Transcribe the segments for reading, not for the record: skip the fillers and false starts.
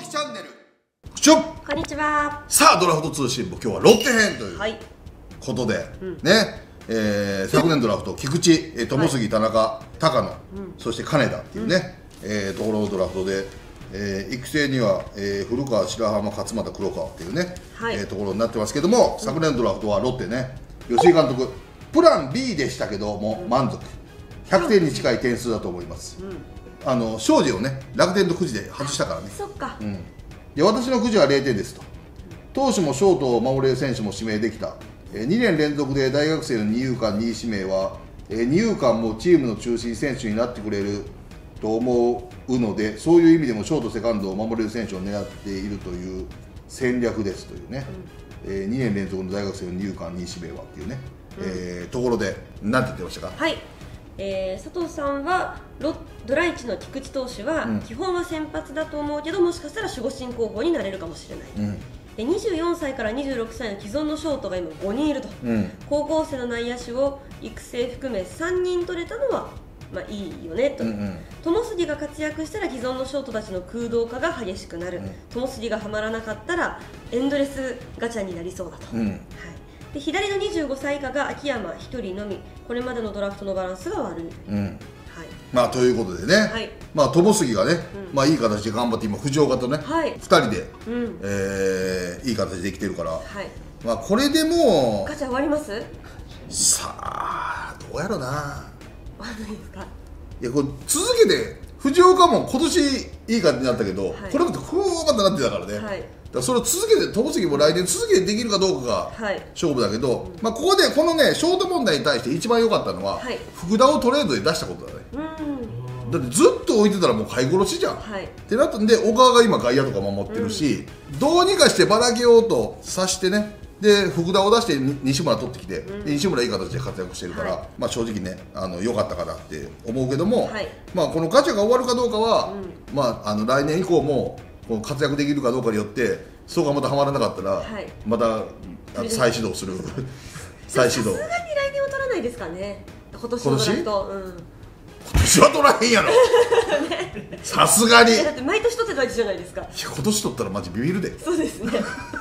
樹チャンネルしょこんにちは。 さあドラフト通信部、今日はロッテ編ということで、ね、昨年ドラフト菊池、友杉、田中、高野、そして金田っていうね、ところのドラフトで、育成には、古川、白浜、勝俣、黒川っていうね、ところになってますけども、昨年ドラフトはロッテね、吉井監督プラン B でしたけども、満足100点に近い点数だと思います。庄司をね、楽天とくじで外したからね。 そっか。 で、私のくじは0点ですと。投手もショートを守れる選手も指名できた。2年連続で大学生の二遊間2位指名は、二遊間もチームの中心選手になってくれると思うので、そういう意味でもショートセカンドを守れる選手を狙っているという戦略ですというね、2年連続の大学生の二遊間2位指名はっていうね、ところで何て言ってましたか。 はい、佐藤さんはドラ1の菊池投手は、基本は先発だと思うけど、もしかしたら守護神候補になれるかもしれない、で24歳から26歳の既存のショートが今5人いると、高校生の内野手を育成含め3人取れたのは、まあ、いいよねと、友杉が活躍したら既存のショートたちの空洞化が激しくなる、友杉がはまらなかったらエンドレスガチャになりそうだと、で左の25歳以下が秋山1人のみ、これまでのドラフトのバランスが悪い、 まあということでね、まあ友杉がね、まあいい形で頑張って今藤岡とね、2人で、いい形できてるから、まあこれでもうガチャ終わります。 さあどうやろうな。 終わらないですか。 いやこれ続けて藤岡も今年いい感じになったけど、これまたこうまたなってたからね、だからそれを続けて友杉も来年続けてできるかどうかが勝負だけど、まあここでこのねショート問題に対して一番良かったのは、福田をトレードで出したことだね。だってずっと置いてたらもう買い殺しじゃん、ってなったんで小川が今外野とか守ってるし、どうにかしてばらけようとさしてね、で福田を出して西村取ってきて、西村いい形で活躍してるから、まあ正直ね良かったかなって思うけども、まあこのガチャが終わるかどうかは、まあ来年以降もこの活躍できるかどうかによって、そうがまたはまらなかったら、また再始動する再始動。 さすがに来年は取らないですかね。今年のドラフト、 今年は取らへんやろさすがに。 だって毎年取ってたじゃないですか。いや今年取ったらマジビビるで。 そうですね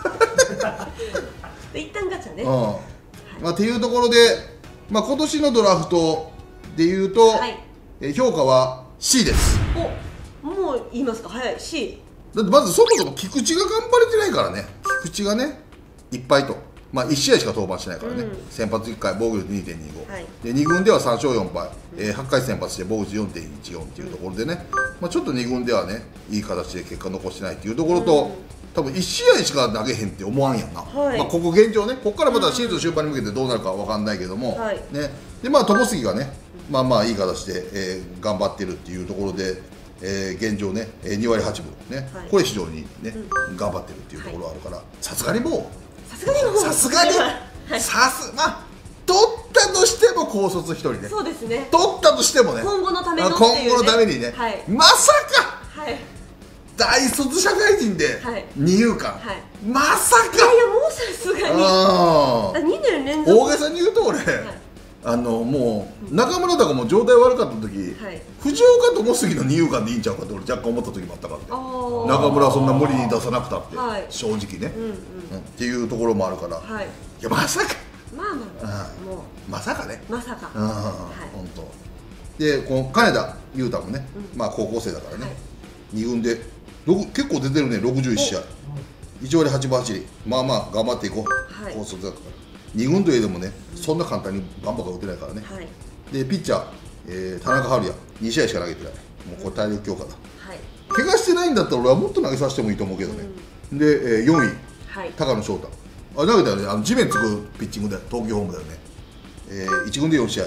一旦ガチャね。 まあっていうところで、まあ今年のドラフトでいうと、評価は C です。 もう言いますか。早い C。 だってまずそもそも菊池が頑張れてないからね。菊池がねいっぱいと、まあ1試合しか登板してないからね、先発1回防御率 2.25、で2軍では3勝4敗、8回先発して防御率 4.14 っていうところでね、まあ、ちょっと2軍ではねいい形で結果残してないっていうところと、多分1試合しか投げへんって思わんやんな、まあここ現状ね、ここからまたシーズン終盤に向けてどうなるか分かんないけども、ね、でまあ友杉がねまあまあいい形で、頑張ってるっていうところで、現状ね2割8分ね、これ非常にね、頑張ってるっていうところがあるから、さすがにもうさすがにまあ取ったとしても高卒1人ね。 そうですね。 取ったとしてもね、 今後のためのにね、まさか大卒社会人で二遊間、まさか。 いやいやもうさすがに2年連続。 大げさに言うと俺もう中村とかも状態悪かった時、藤岡友杉の二遊間でいいんちゃうかって俺若干思った時もあったからね。中村はそんな無理に出さなくたって正直ねっていうところもあるから、いやまさか、もうまさかね、 まさか本当で、この金田雄太もね、まあ高校生だからね、2軍で結構出てるね、61試合1割8分8厘、まあまあ頑張っていこう、高卒だから2軍といえどもね、そんな簡単にバンバン打てないからね。でピッチャー、田中晴也2試合しか投げてない、もうこれ体力強化だ。怪我してないんだったら俺はもっと投げさせてもいいと思うけどね。で、4位高野翔太、投げたよね、地面つくピッチングで投球フォームだよね。1軍で4試合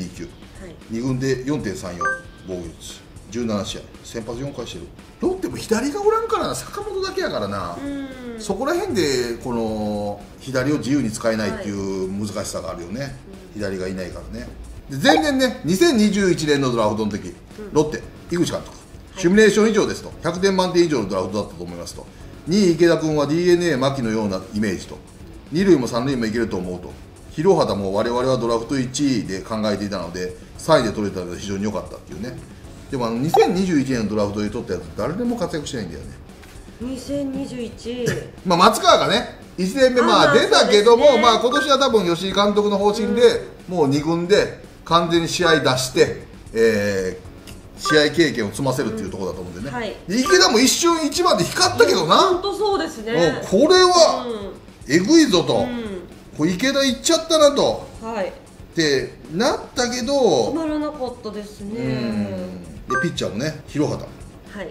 1.29、2軍で 4.34 防御率、17試合先発4回してる。ロッテも左がおらんからな、坂本だけやからな、そこら辺でこの左を自由に使えないっていう難しさがあるよね、左がいないからね。で前年ね、2021年のドラフトの時、ロッテ井口監督、シミュレーション以上ですと、100点満点以上のドラフトだったと思いますと、2位池田君は d n a 牧のようなイメージと、2塁も3塁もいけると思うと、広畑も我々はドラフト1位で考えていたので3位で取れたので非常に良かったっていうね。でも2021年のドラフトで取ったやつ誰でも活躍してないんだよね。 2021 まあ松川がね1年目まあ出たけども、まあ今年は多分吉井監督の方針で、もう2軍で完全に試合出して、試合経験を積ませるっていうところだと思うんでね、 はい、 池田も一瞬1番で光ったけどな、 本当そうですね、 これはえぐいぞと、これ池田いっちゃったなと、 はい、 ってなったけど決まらなかったですね。 でピッチャーもね広畑、 はい、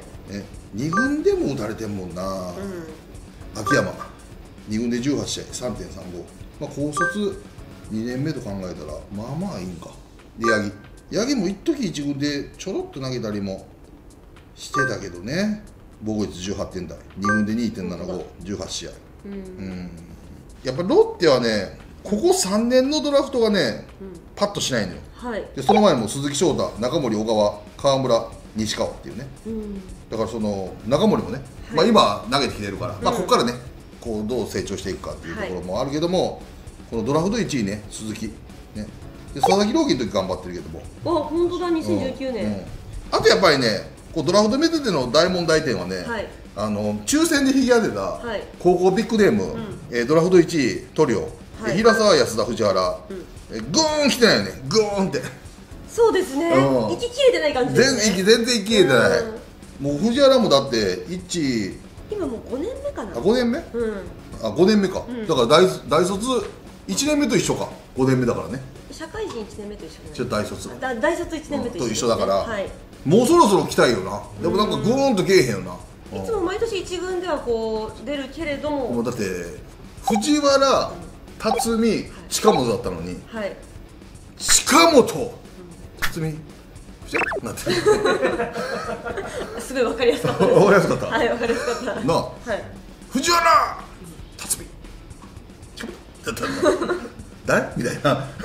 2軍でも打たれてんもんな、秋山2軍で18試合 3.35、まあ、高卒2年目と考えたらまあまあいいんか。で八木も一時1軍でちょろっと投げたりもしてたけどね、防御率18点台、2軍で 2.75、18試合、やっぱロッテはねここ3年のドラフトがね、パッとしないのよ、はい、でその前も鈴木翔太、中森、小川、川村、西川っていうね、だからその中森もね、まあ、今投げてきてるから、まあ、ここからねこうどう成長していくかっていうところもあるけども、このドラフト1位ね鈴木ね、で佐々木朗希の時頑張ってるけども、 あ本当だ2019年、 あとやっぱりねこうドラフトメタでの大問題点はね、抽選で引き当てた高校ビッグネーム、ドラフト1位トリオ、平沢、安田、藤原、グーン来てないよね、グーンって。 そうですね、息切れてない感じですね。 全然息切れてない、もう藤原もだって今もう5年目かな。 5年目、5年目か、だから大卒1年目と一緒か、5年目だからね。 社会人1年目と一緒大卒大卒1年目と一緒だから、もうそろそろ来たいよな。でもなんかグーンとけえへんよな。 いつも毎年1軍ではこう出るけれども、 もうだって藤原、辰巳、近本だったのに、近本、辰巳なってすごい分かりやすかったです。 分かりやすかった。 はい、分かりやすかった。 なあ、藤原、辰巳、近本だったんだ。誰みたい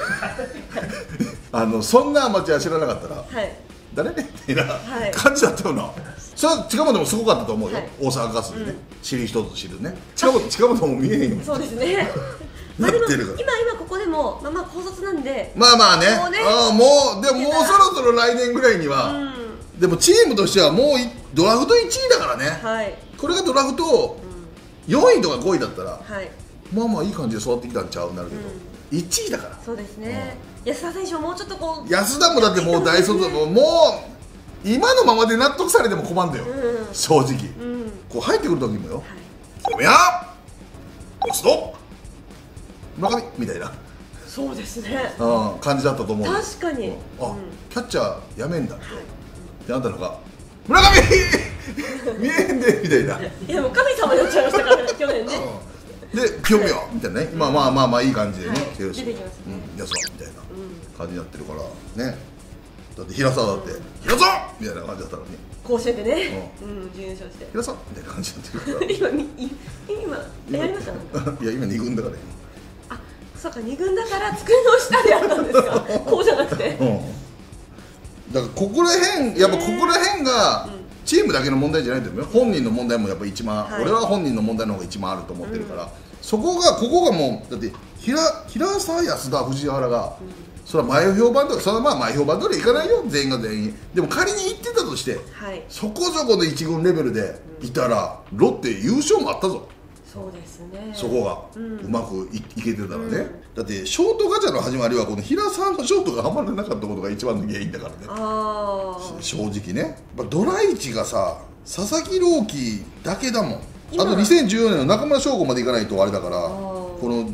なそんなアマチュア知らなかったら、誰みたいな感じだったよな。それは近本もすごかったと思うよ、大阪ガスでね、知る人ぞ知るね。近本も見えへんよ。 そうですね。まあでも今ここでもまあ高卒なんで、 まあね、もうそろそろ来年ぐらいには、でもチームとしてはもうドラフト1位だからね。これがドラフト4位とか5位だったら、まあまあいい感じで育ってきたんちゃうなるけど、1位だから。そうですね。安田選手ももうちょっとこう、安田もだってもう大卒もう今のままで納得されても困るんだよ、正直。こう入ってくる時もよ、清宮、安田、村上みたいな、そうですね、感じだったと思う。確かに、キャッチャーやめんだってあんたのが村上見えへんでみたいな。いやもう神様になっちゃいましたからね、去年ね。で清宮みたいなね、まあいい感じでね来てるし、安田みたいな感じになってるからね。だって平沢だって平沢みたいな感じだったのに、甲子園でね準優勝して平沢みたいな感じになってるから今やりました？いや今2軍だから。あ、そうか、2軍だから机の下でやったんですか？こうじゃなくて。だからここら辺やっぱここら辺がチームだけの問題じゃないと思うよ。本人の問題もやっぱ一番、俺は本人の問題の方が一番あると思ってるから、ここがもうだって平沢、安田、藤原が、それは前評判とか、それはまあ前評判通りいかないよ、全員が全員。でも仮に行ってたとして、そこそこの1軍レベルでいたら、ロッテ優勝もあったぞ。そうですね、そこがうまくいけてたらね。だってショートガチャの始まりはこの平沢のショートがはまらなかったことが一番の原因だからね、正直ね。ドライチがさ、佐々木朗希だけだもん。あと2014年の中村奨吾までいかないとあれだから、この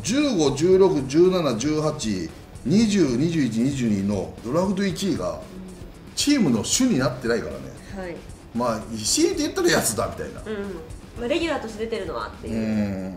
15、16、17、18、20、21、22のドラフト1位がチームの主になってないからね。まあ強いて言ったら安田みたいな、レギュラーとして出てるのはっていう。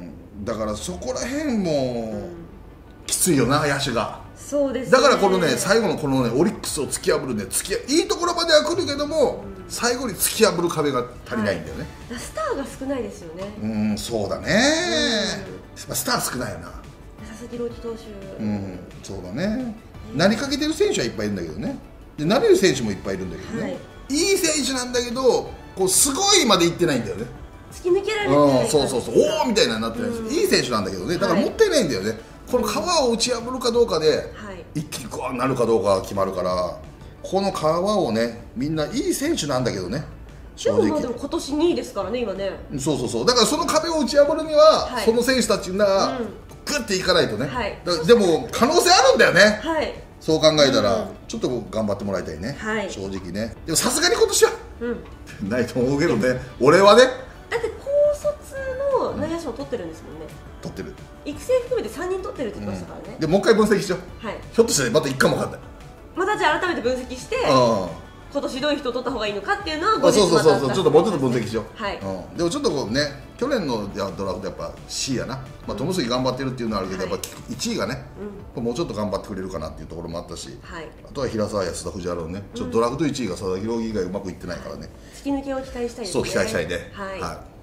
だからそこら辺もきついよな、野手が。そうですね。だからこのね、最後のこのね、オリックスを突き破るね、いいところまでは来るけども、最後に突き破る壁が足りないんだよね。スターが少ないですよね。そうだね。スター少ないよな。佐々木朗希投手。そうだね。なりかけてる選手はいっぱいいるんだけどね。で、なれる選手もいっぱいいるんだけどね。いい選手なんだけど、こうすごいまでいってないんだよね。突き抜けられてない。そうおおみたいなになってないです。いい選手なんだけどね。だからもったいないんだよね。この皮を打ち破るかどうかで一気にこうなるかどうかが決まるから、この皮をね、みんないい選手なんだけどね、 正でも直。 今年2位ですからね、今ね。 そうそうそう、だからその壁を打ち破るには、 はいその選手たちがグッていかないとね、 はいでも可能性あるんだよね、 はいそう考えたら、ちょっと頑張ってもらいたいね、 はい正直ね。でもさすがに今年はうんないと思うけどね、俺はね、 だって高卒の内野手も取ってるんですもんね。 取ってる。 育成含めて3人取ってるって言ってましたからね。 でもう一回分析しよう。 はい。 ひょっとしてまた1回も分かんない。 またじゃあ改めて分析して今年どういう人を取った方がいいのかっていうのは後日そうそうそうそう、 またちょっともうちょっと分析しよう。 はいでもちょっとこうね、去年のドラフトやっぱ C やな、まあ友杉頑張ってるっていうのはあるけど、やっぱ1位がね、もうちょっと頑張ってくれるかなっていうところもあったし、 はいあとは平沢、安田、藤原のね、ちょっとドラフト1位が佐々木朗希以外うまくいってないからね、 突き抜けを期待したいですね。 そう期待したいね。 はいはい